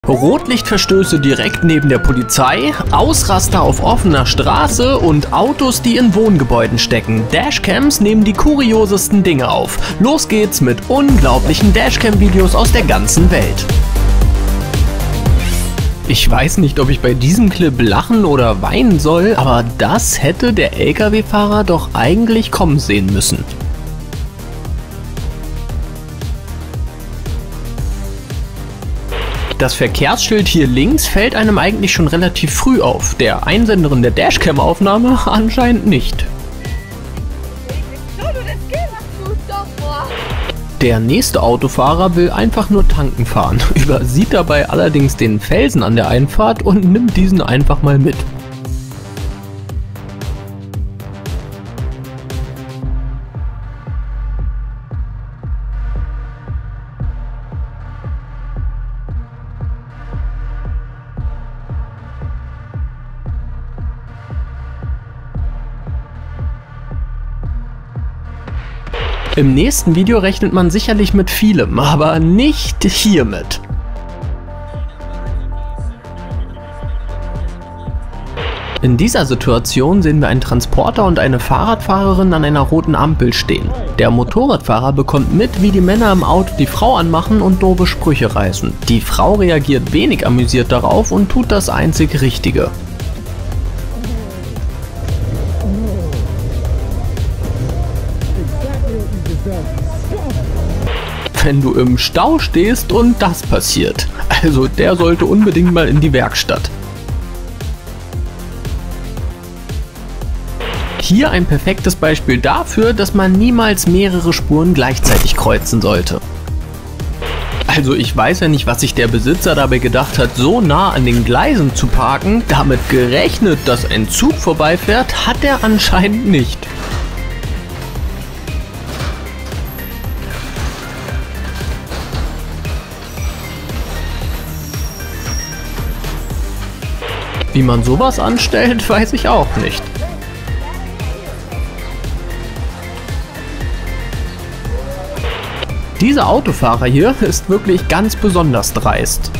Rotlichtverstöße direkt neben der Polizei, Ausraster auf offener Straße und Autos, die in Wohngebäuden stecken. Dashcams nehmen die kuriosesten Dinge auf. Los geht's mit unglaublichen Dashcam-Videos aus der ganzen Welt. Ich weiß nicht, ob ich bei diesem Clip lachen oder weinen soll, aber das hätte der LKW-Fahrer doch eigentlich kommen sehen müssen. Das Verkehrsschild hier links fällt einem eigentlich schon relativ früh auf, der Einsenderin der Dashcam-Aufnahme anscheinend nicht. Der nächste Autofahrer will einfach nur tanken fahren, übersieht dabei allerdings den Felsen an der Einfahrt und nimmt diesen einfach mal mit. Im nächsten Video rechnet man sicherlich mit vielem, aber nicht hiermit. In dieser Situation sehen wir einen Transporter und eine Fahrradfahrerin an einer roten Ampel stehen. Der Motorradfahrer bekommt mit, wie die Männer im Auto die Frau anmachen und doofe Sprüche reißen. Die Frau reagiert wenig amüsiert darauf und tut das einzig Richtige. Wenn du im Stau stehst und das passiert. Also der sollte unbedingt mal in die Werkstatt. Hier ein perfektes Beispiel dafür, dass man niemals mehrere Spuren gleichzeitig kreuzen sollte. Also ich weiß ja nicht, was sich der Besitzer dabei gedacht hat, so nah an den Gleisen zu parken. Damit gerechnet, dass ein Zug vorbeifährt, hat er anscheinend nicht. Wie man sowas anstellt, weiß ich auch nicht. Dieser Autofahrer hier ist wirklich ganz besonders dreist.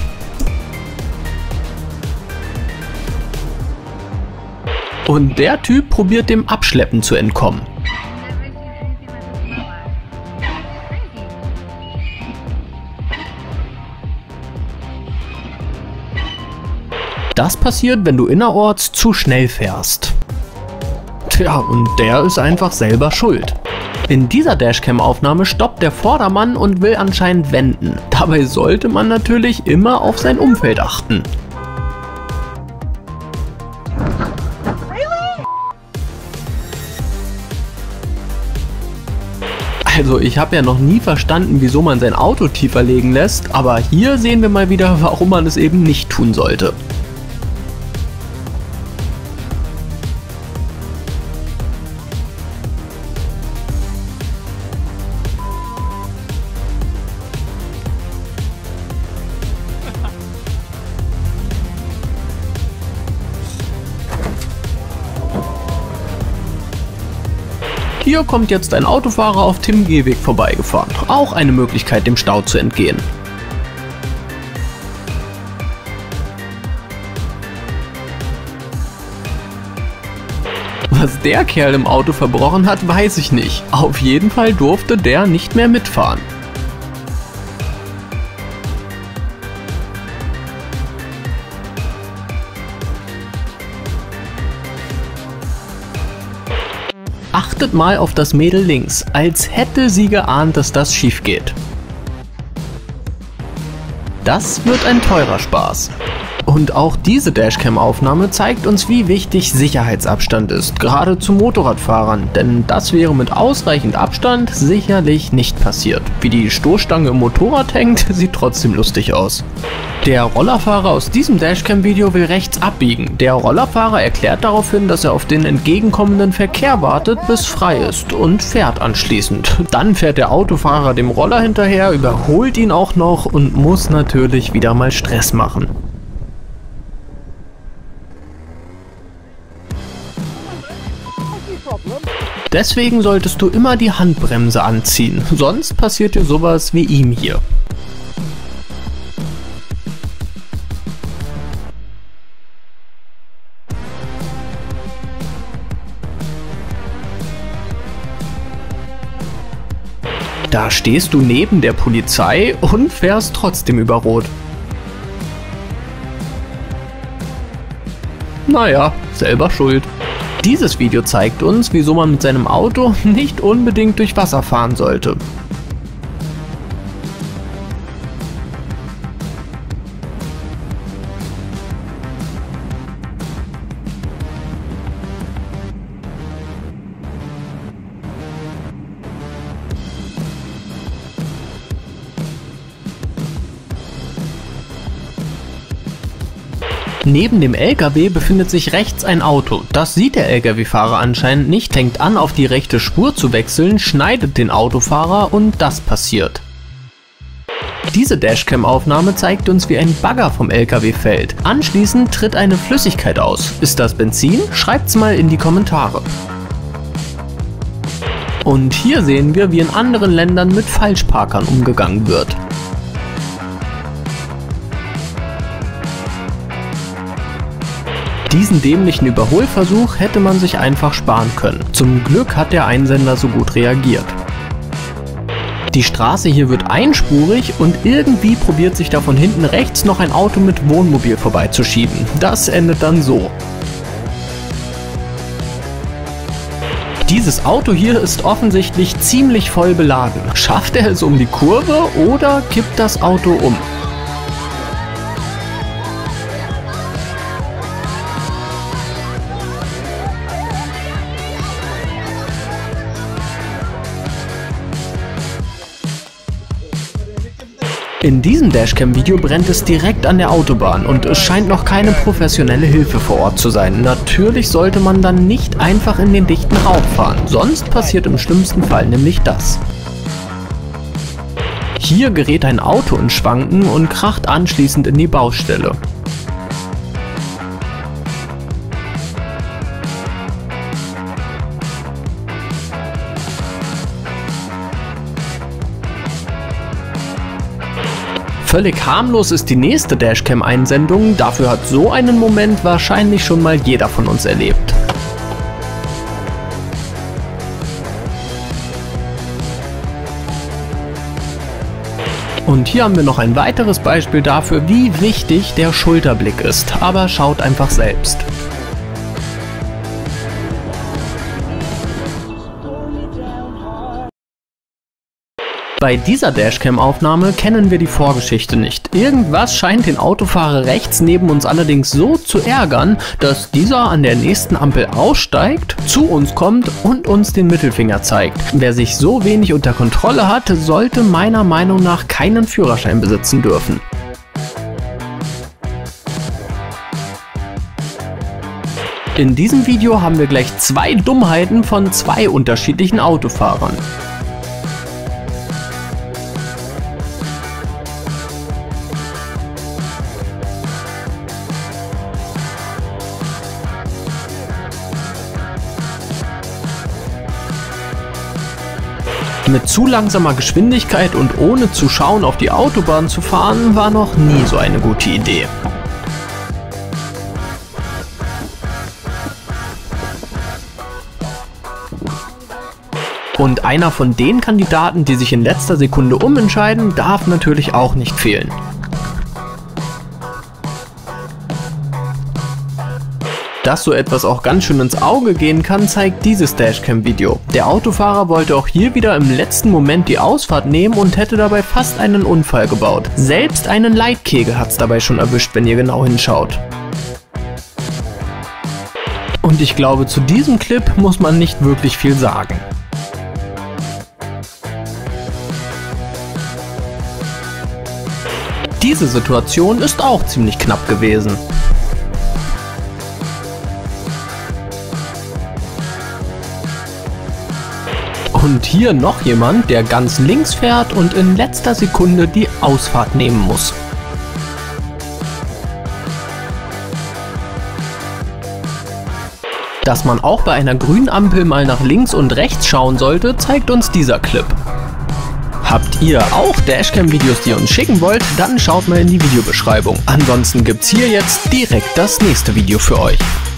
Und der Typ probiert dem Abschleppen zu entkommen. Das passiert, wenn du innerorts zu schnell fährst. Tja, und der ist einfach selber schuld. In dieser Dashcam-Aufnahme stoppt der Vordermann und will anscheinend wenden. Dabei sollte man natürlich immer auf sein Umfeld achten. Also ich habe ja noch nie verstanden, wieso man sein Auto tiefer legen lässt, aber hier sehen wir mal wieder, warum man es eben nicht tun sollte. Hier kommt jetzt ein Autofahrer auf Tim Gehweg vorbeigefahren. Auch eine Möglichkeit, dem Stau zu entgehen. Was der Kerl im Auto verbrochen hat, weiß ich nicht. Auf jeden Fall durfte der nicht mehr mitfahren. Achtet mal auf das Mädel links, als hätte sie geahnt, dass das schief geht. Das wird ein teurer Spaß. Und auch diese Dashcam-Aufnahme zeigt uns, wie wichtig Sicherheitsabstand ist, gerade zu Motorradfahrern, denn das wäre mit ausreichend Abstand sicherlich nicht passiert. Wie die Stoßstange im Motorrad hängt, sieht trotzdem lustig aus. Der Rollerfahrer aus diesem Dashcam-Video will rechts abbiegen. Der Rollerfahrer erklärt daraufhin, dass er auf den entgegenkommenden Verkehr wartet, bis frei ist und fährt anschließend. Dann fährt der Autofahrer dem Roller hinterher, überholt ihn auch noch und muss natürlich wieder mal Stress machen. Deswegen solltest du immer die Handbremse anziehen, sonst passiert dir sowas wie ihm hier. Da stehst du neben der Polizei und fährst trotzdem über Rot. Naja, selber schuld. Dieses Video zeigt uns, wieso man mit seinem Auto nicht unbedingt durch Wasser fahren sollte. Neben dem LKW befindet sich rechts ein Auto. Das sieht der LKW-Fahrer anscheinend nicht, fängt an, auf die rechte Spur zu wechseln, schneidet den Autofahrer und das passiert. Diese Dashcam-Aufnahme zeigt uns, wie ein Bagger vom LKW fällt. Anschließend tritt eine Flüssigkeit aus. Ist das Benzin? Schreibt's mal in die Kommentare. Und hier sehen wir, wie in anderen Ländern mit Falschparkern umgegangen wird. Diesen dämlichen Überholversuch hätte man sich einfach sparen können. Zum Glück hat der Einsender so gut reagiert. Die Straße hier wird einspurig und irgendwie probiert sich da von hinten rechts noch ein Auto mit Wohnmobil vorbeizuschieben. Das endet dann so. Dieses Auto hier ist offensichtlich ziemlich voll beladen. Schafft er es um die Kurve oder kippt das Auto um? In diesem Dashcam-Video brennt es direkt an der Autobahn und es scheint noch keine professionelle Hilfe vor Ort zu sein. Natürlich sollte man dann nicht einfach in den dichten Rauch fahren, sonst passiert im schlimmsten Fall nämlich das. Hier gerät ein Auto ins Schwanken und kracht anschließend in die Baustelle. Völlig harmlos ist die nächste Dashcam-Einsendung, dafür hat so einen Moment wahrscheinlich schon mal jeder von uns erlebt. Und hier haben wir noch ein weiteres Beispiel dafür, wie wichtig der Schulterblick ist, aber schaut einfach selbst. Bei dieser Dashcam-Aufnahme kennen wir die Vorgeschichte nicht. Irgendwas scheint den Autofahrer rechts neben uns allerdings so zu ärgern, dass dieser an der nächsten Ampel aussteigt, zu uns kommt und uns den Mittelfinger zeigt. Wer sich so wenig unter Kontrolle hat, sollte meiner Meinung nach keinen Führerschein besitzen dürfen. In diesem Video haben wir gleich zwei Dummheiten von zwei unterschiedlichen Autofahrern. Mit zu langsamer Geschwindigkeit und ohne zu schauen auf die Autobahn zu fahren, war noch nie so eine gute Idee. Und einer von den Kandidaten, die sich in letzter Sekunde umentscheiden, darf natürlich auch nicht fehlen. Dass so etwas auch ganz schön ins Auge gehen kann, zeigt dieses Dashcam-Video. Der Autofahrer wollte auch hier wieder im letzten Moment die Ausfahrt nehmen und hätte dabei fast einen Unfall gebaut. Selbst einen Leitkegel hat's dabei schon erwischt, wenn ihr genau hinschaut. Und ich glaube, zu diesem Clip muss man nicht wirklich viel sagen. Diese Situation ist auch ziemlich knapp gewesen. Und hier noch jemand, der ganz links fährt und in letzter Sekunde die Ausfahrt nehmen muss. Dass man auch bei einer grünen Ampel mal nach links und rechts schauen sollte, zeigt uns dieser Clip. Habt ihr auch Dashcam-Videos, die ihr uns schicken wollt? Dann schaut mal in die Videobeschreibung. Ansonsten gibt's hier jetzt direkt das nächste Video für euch.